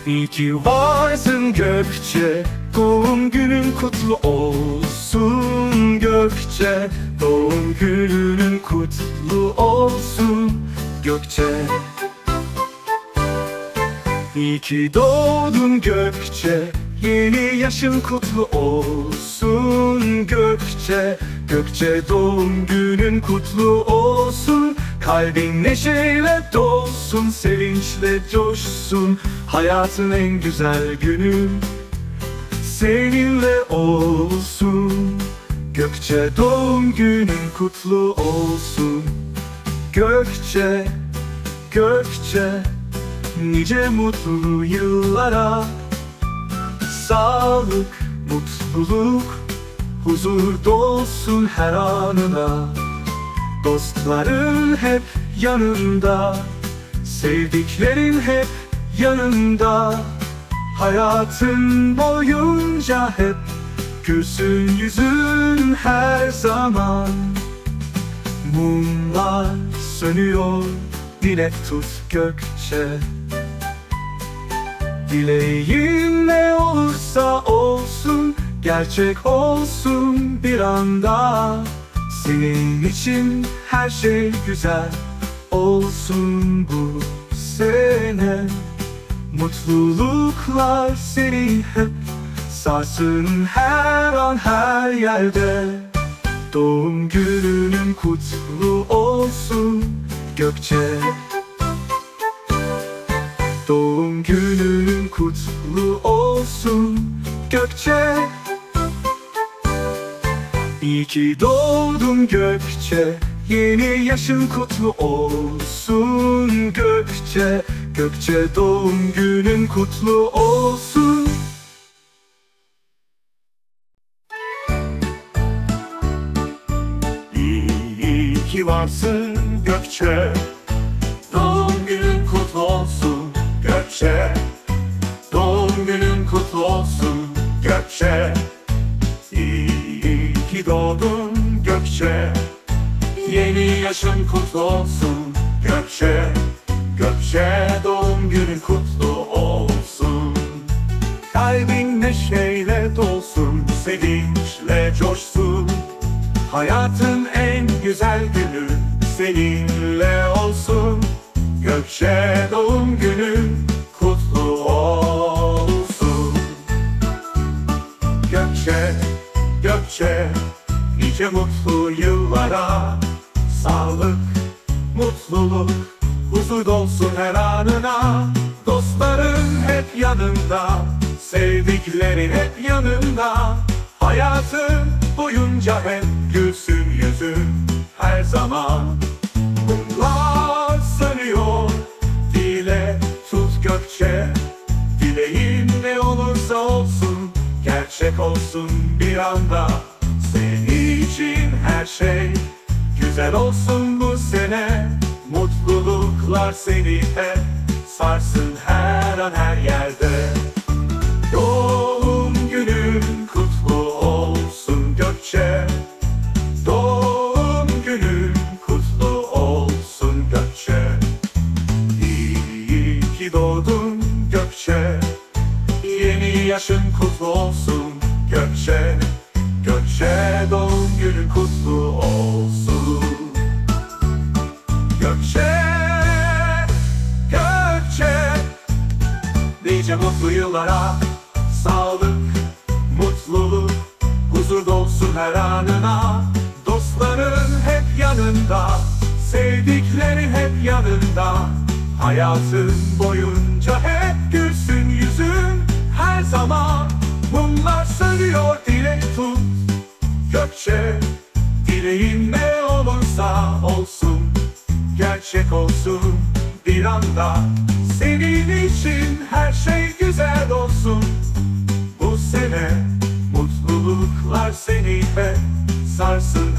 İyi ki varsın Gökçe, doğum günün kutlu olsun Gökçe. Doğum günün kutlu olsun Gökçe. İyi ki doğdun Gökçe, yeni yaşın kutlu olsun Gökçe. Gökçe, doğum günün kutlu olsun. Kalbin neşeyle dolsun, sevinçle coşsun. Hayatın en güzel günü seninle olsun Gökçe. Doğum günün kutlu olsun Gökçe, Gökçe. Nice mutlu yıllara, sağlık, mutluluk, huzur dolsun her anına. Dostların hep yanında, sevdiklerin hep yanında. Hayatın boyunca hep gülsün yüzün her zaman. Mumlar sönüyor, dilek tut Gökçe. Dileğin ne olursa olsun, gerçek olsun bir anda. Senin için her şey güzel olsun bu sene. Mutluluklar seni hep sarsın her an her yerde. Doğum günün kutlu olsun Gökçe. Doğum günün kutlu olsun Gökçe. İyi ki doğdun Gökçe, yeni yaşın kutlu olsun Gökçe. Gökçe, doğum günün kutlu olsun. İyi ki varsın Gökçe, doğum günün kutlu olsun Gökçe. Doğum günün kutlu olsun Gökçe. İyi ki doğdun Gökçe, yeni yaşın kutlu olsun Gökçe. Gökçe, doğum günün kutlu olsun. Kalbin neşeyle dolsun, sevinçle coşsun. Hayatın en güzel günü seninle olsun Gökçe. Doğum günün kutlu olsun Gökçe, Gökçe. Nice mutlu yıllara, sağlık, mutluluk, huzur dolsun her anına. Dostların hep yanında, sevdiklerin hep yanında. Hayatın boyunca hep gülsün yüzün her zaman. Mumlar sönüyor, dile tut Gökçe. Dileğin ne olursa olsun, gerçek olsun bir anda. Senin için her şey güzel olsun bu sene. Mutluluklar seni hep sarsın her an her yerde. Doğum günün kutlu olsun Gökçe. Doğum günün kutlu olsun Gökçe. İyi ki doğdun Gökçe, yeni yaşın kutlu olsun Gökçe. Gökçe, doğum günün kutlu olsun Gökçe, Gökçe. Nice mutlu yıllara, sağlık, mutluluk, huzur dolsun her anına. Dostların hep yanında, sevdiklerin hep yanında. Hayatın boyunca hep gülsün yüzün her zaman. Mumlar sönüyor, dilek tut Gökçe. Dileğin ne olursa olsun, gerçek olsun bir anda. Senin için her şey güzel olsun bu sene. Mutluluklar seni hep sarsın